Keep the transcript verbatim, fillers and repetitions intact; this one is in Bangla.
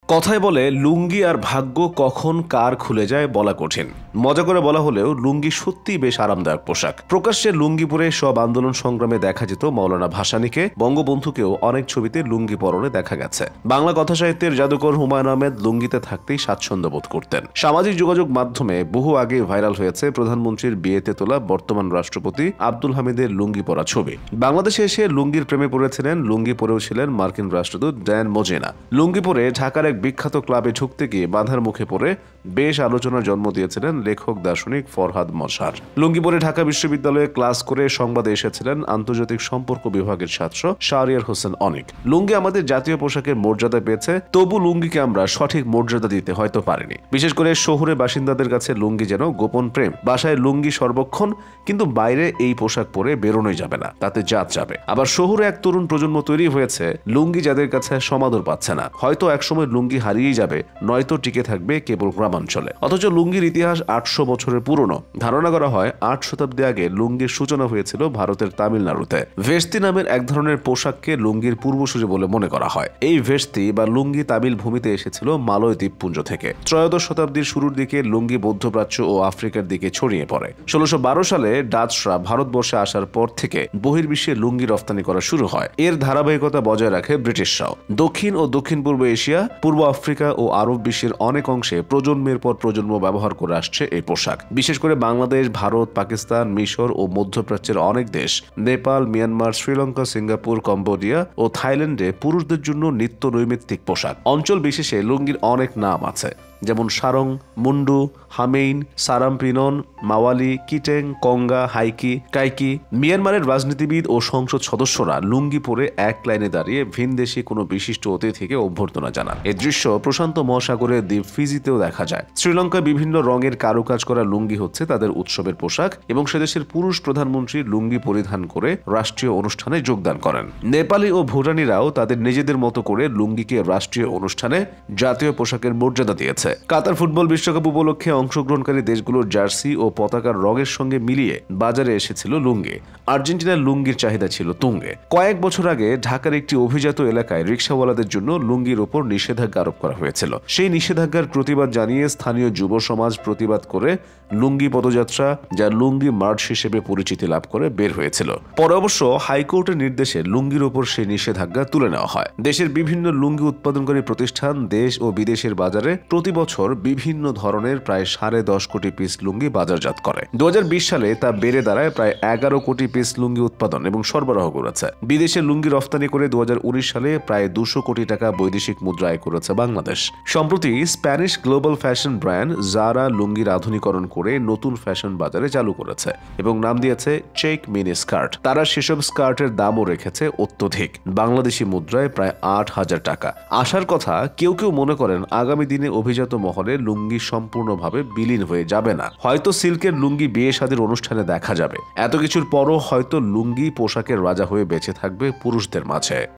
কথায় বলে লুঙ্গি আর ভাগ্য কখন কার খুলে যায় বলা কঠিন। মজা করে বলা হলেও লুঙ্গি সত্যিই বেশ আরামদায়ক পোশাক। প্রকাশ্যে লুঙ্গি পরে সব আন্দোলন সংগ্রামে দেখা যেত মৌলানা ভাসানীকে, বঙ্গবন্ধুকেও অনেক ছবিতে লুঙ্গি পরনে দেখা গেছে। বাংলা কথা সাহিত্যের জাদুকর হুমায়ুন আহমেদ লুঙ্গিতে থাকতেই স্বাচ্ছন্দ্য বোধ করতেন। সামাজিক যোগাযোগ মাধ্যমে বহু আগে ভাইরাল হয়েছে প্রধানমন্ত্রীর বিয়েতে তোলা বর্তমান রাষ্ট্রপতি আব্দুল হামিদের লুঙ্গি পরা ছবি। বাংলাদেশে এসে লুঙ্গির প্রেমে পড়েছিলেন, লুঙ্গি পরেও ছিলেন মার্কিন রাষ্ট্রদূত ড্যান মোজেনা। লুঙ্গি পরে ঢাকার এক বিখ্যাত ক্লাবে ঢুকতে গিয়ে বাধার মুখে পড়ে বেশ আলোচনার জন্ম দিয়েছিলেন লেখক দার্শনিক ফরহাদ মজহার। লুঙ্গি পরে ঢাকা বিশ্ববিদ্যালয়ে ক্লাস করে সংবাদে এসেছিলেন আন্তর্জাতিক সম্পর্ক বিভাগের ছাত্র শাহরিয়ার হোসেন অনিক। লুঙ্গি আমাদের জাতীয় পোশাকের মর্যাদা পেয়েছে, তবু লুঙ্গিকে আমরা সঠিক মর্যাদা দিতে হয়তো পারিনি। বিশেষ করে শহুরে বাসিন্দাদের কাছে লুঙ্গি যেন গোপন প্রেম। বাসায় লুঙ্গি সর্বক্ষণ, কিন্তু বাইরে এই পোশাক পরে বেরোনোই যাবে না, তাতে জাত যাবে। আবার শহুরে এক তরুণ প্রজন্ম তৈরি হয়েছে, লুঙ্গি যাদের কাছে সমাদর পাচ্ছে না। হয়তো একসময় লুঙ্গি হারিয়েই যাবে, নয়তো টিকে থাকবে কেবল গ্রামাঞ্চলে। অথচ লুঙ্গির ইতিহাস আটশো বছরের পুরনো। ধারণা করা হয় আট শতাব্দী আগে লুঙ্গির সূচনা হয়েছিল ভারতের তামিলনাড়ুতে। ভেস্তি নামের এক ধরনের পোশাককে লুঙ্গির পূর্বসূরি বলে মনে করা হয়। এই ভেস্তি বা লুঙ্গি তামিল ভূমিতে এসেছিল মালয় দ্বীপপুঞ্জ থেকে। ত্রয়োদশ শতাব্দীর শুরুর দিকে লুঙ্গি মধ্যপ্রাচ্য ও আফ্রিকার দিকে ছড়িয়ে পড়ে। ষোলোশো বারো সালে ডাচরা ভারতবর্ষে আসার পর থেকে বহির্বিশ্বে লুঙ্গি রপ্তানি করা শুরু হয়। এর ধারাবাহিকতা বজায় রাখে ব্রিটিশরাও। দক্ষিণ ও দক্ষিণ পূর্ব এশিয়া, পূর্ব আফ্রিকা ও আরব বিশ্বের অনেক অংশে প্রজন্মের পর প্রজন্ম ব্যবহার করে আসছে এই পোশাক। বিশেষ করে বাংলাদেশ, ভারত, পাকিস্তান, মিশর ও মধ্যপ্রাচ্যের অনেক দেশ, Nepal, Myanmar, Sri Lanka, Singapore, Cambodia ও থাইল্যান্ডে পুরুষদের জন্য নিত্য নৈমিত্তিক পোশাক। অঞ্চল বিশেষে লুঙ্গির অনেক নাম আছে, যেমন সারং, মুন্ডু, হামেইন, সারামপিনন, মাওয়ালি, কিটেং, কঙ্গা, হাইকি, কাইকি। মিয়ানমারের রাজনীতিবিদ ও সংসদ সদস্যরা লুঙ্গি পরে এক লাইনে দাঁড়িয়ে ভিনদেশী কোনো বিশিষ্ট অতিথিকে অভ্যর্থনা জানান। এই দৃশ্য প্রশান্ত মহাসাগরের দ্বীপ ফিজিতেও দেখা যায়। শ্রীলঙ্কায় বিভিন্ন রঙের কারুকাজ করা লুঙ্গি হচ্ছে তাদের উৎসবের পোশাক, এবং সেদেশের পুরুষ প্রধানমন্ত্রী লুঙ্গি পরিধান করে রাষ্ট্রীয় অনুষ্ঠানে যোগদান করেন। নেপালি ও ভুটানিরাও তাদের নিজেদের মতো করে লুঙ্গিকে রাষ্ট্রীয় অনুষ্ঠানে জাতীয় পোশাকের মর্যাদা দিয়েছে। কাতার ফুটবল বিশ্বকাপ উপলক্ষে অংশগ্রহণকারী দেশগুলোর জার্সি ও পতাকার রঙের সঙ্গে মিলিয়ে বাজারে এসেছিল লুঙ্গি। আর্জেন্টিনার লুঙ্গির চাহিদা ছিল তুঙ্গে। কয়েক বছর আগে ঢাকার একটি অভিজাত এলাকায় রিকশাওয়ালাদের জন্য লুঙ্গির ওপর নিষেধাজ্ঞা আরোপ করা হয়েছিল। সেই নিষেধাজ্ঞার প্রতিবাদ জানিয়ে স্থানীয় যুব সমাজ প্রতিবাদ করে লুঙ্গি পদযাত্রা, যা লুঙ্গি মার্চ হিসেবে পরিচিতি লাভ করে, বের হয়েছিল। পরে অবশ্য হাইকোর্টের নির্দেশে লুঙ্গির ওপর সেই নিষেধাজ্ঞা তুলে নেওয়া হয়। দেশের বিভিন্ন লুঙ্গি উৎপাদনকারী প্রতিষ্ঠান দেশ ও বিদেশের বাজারে প্রতি বছর বিভিন্ন ধরনের প্রায় সাড়ে দশ কোটি পিস লুঙ্গি বাজারজাত করে। দু হাজার বিশ সালে তা বেড়ে দাঁড়ায় প্রায় এগারো কোটি পিস লুঙ্গি উৎপাদন এবং সরবরাহ করেছে। বিদেশে লুঙ্গি রফতানি করে দু হাজার উনিশ সালে প্রায় দুশো কোটি টাকা বৈদেশিক মুদ্রা আয় করেছে বাংলাদেশ। সম্প্রতি Spanish global fashion brand Zara লুঙ্গির আধুনিকরণ করে নতুন ফ্যাশন বাজারে চালু করেছে এবং নাম দিয়েছে চেক মিনি স্কার্ট। তারা সেসব স্কার্টের দামও রেখেছে অত্যধিক, বাংলাদেশি মুদ্রায় প্রায় আট হাজার টাকা। আসার কথা কেউ কেউ মনে করেন আগামী দিনে অভিজাত মহলে লুঙ্গি সম্পূর্ণভাবে বিলীন হয়ে যাবে না। হয়তো সিল্কের লুঙ্গি বিয়ে শাদীর অনুষ্ঠানে দেখা যাবে। এত কিছুর পরও হয়তো লুঙ্গি পোশাকের রাজা হয়ে বেঁচে থাকবে পুরুষদের মাঝে।